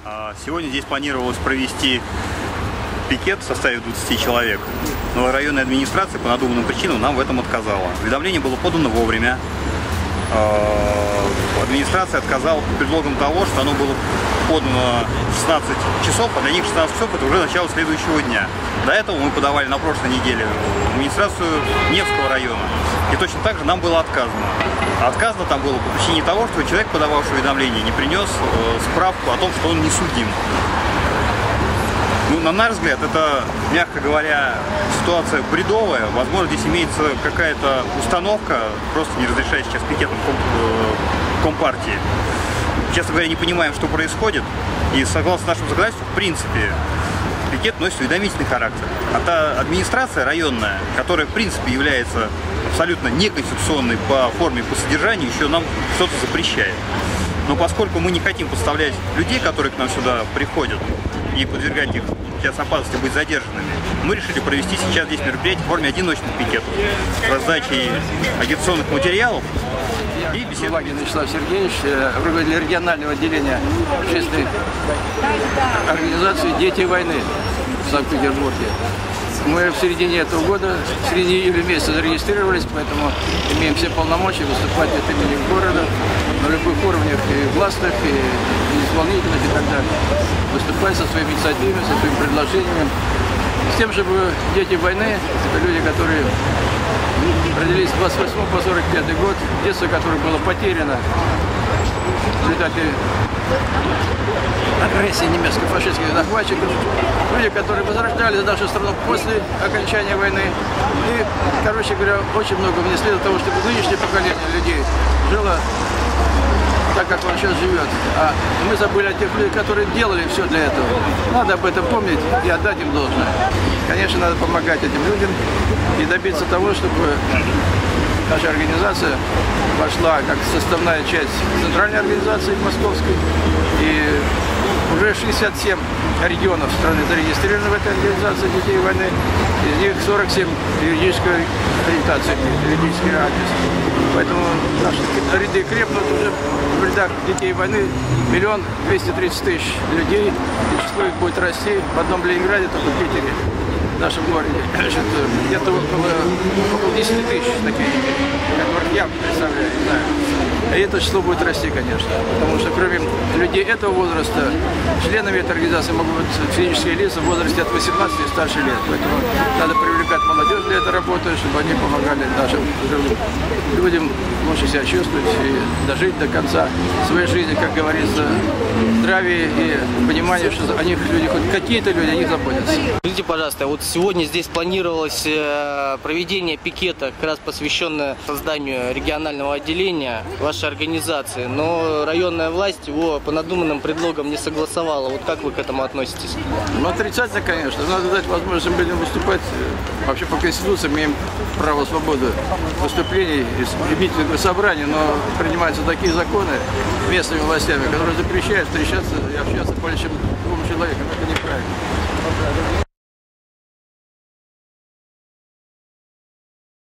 Сегодня здесь планировалось провести пикет в составе 20 человек, но районная администрация по надуманным причинам нам в этом отказала. Уведомление было подано вовремя. Администрация отказала под предлогом того, что оно было подано в 16 часов, а для них 16 часов это уже начало следующего дня. До этого мы подавали на прошлой неделе в администрацию Невского района, и точно так же нам было отказано. Отказано там было по причине того, что человек, подававший уведомление, не принес справку о том, что он не судим. Ну, на наш взгляд, это, мягко говоря, ситуация бредовая. Возможно, здесь имеется какая-то установка, просто не разрешает сейчас пикетам Компартии. Честно говоря, не понимаем, что происходит. И согласно нашему законодательству, в принципе, пикет носит уведомительный характер. А та администрация районная, которая, в принципе, является абсолютно неконституционной по форме, по содержанию, еще нам что-то запрещает. Но поскольку мы не хотим подставлять людей, которые к нам сюда приходят, и подвергать их сейчас опасности быть задержанными, мы решили провести сейчас здесь мероприятие в форме одиночных пикетов с раздачей агитационных материалов и беседы. Лагин Вячеслав Сергеевич, руководитель регионального отделения общественной организации «Дети войны» в Санкт-Петербурге. Мы в середине этого года, в середине июля месяца зарегистрировались, поэтому имеем все полномочия выступать от имени города на любых уровнях, и властных, и исполнительных, и так далее. Выступать со своими инициативами, со своими предложениями, с тем, чтобы дети войны, это люди, которые родились с 28 по 45 год, детство, которое было потеряно в результате агрессии немецко-фашистских захватчиков, люди, которые возрождали нашу страну после окончания войны. И, короче говоря, очень много внесли для того, чтобы нынешнее поколение людей жило так, как он сейчас живет. А мы забыли о тех людях, которые делали все для этого. Надо об этом помнить и отдать им должное. Конечно, надо помогать этим людям и добиться того, чтобы наша организация вошла как составная часть центральной организации московской. И уже 67 регионов страны зарегистрированы в этой организации «Детей войны». Из них 47 юридической ориентации, юридический адрес. Поэтому наши ряды крепнут уже в рядах «Детей войны» 1 230 000 людей. И число их будет расти в одном Ленинграде, только в Питере, в нашем городе. Где-то около 10 000 таких, которых я представляю, не знаю. И это число будет расти, конечно, потому что кроме людей этого возраста, членами этой организации могут быть физические лица в возрасте от 18 и старше лет. Поэтому надо привлекать молодежь для этой работы, чтобы они помогали нашим людям лучше себя чувствовать и дожить до конца своей жизни, как говорится, здравие и понимание, что о них люди, хоть какие-то люди о них заботятся. Скажите, пожалуйста, вот сегодня здесь планировалось проведение пикета, как раз посвященное созданию регионального отделения вашей организации, но районная власть его по надуманным предлогам не согласовала. Вот как вы к этому относитесь? Ну, отрицательно, конечно. Надо дать возможность людям выступать. Вообще по Конституции мы имеем право свободы выступлений и митинговых собраний, но принимаются такие законы местными властями, которые запрещают встречаться и общаться более чем 2 человеком. Это неправильно.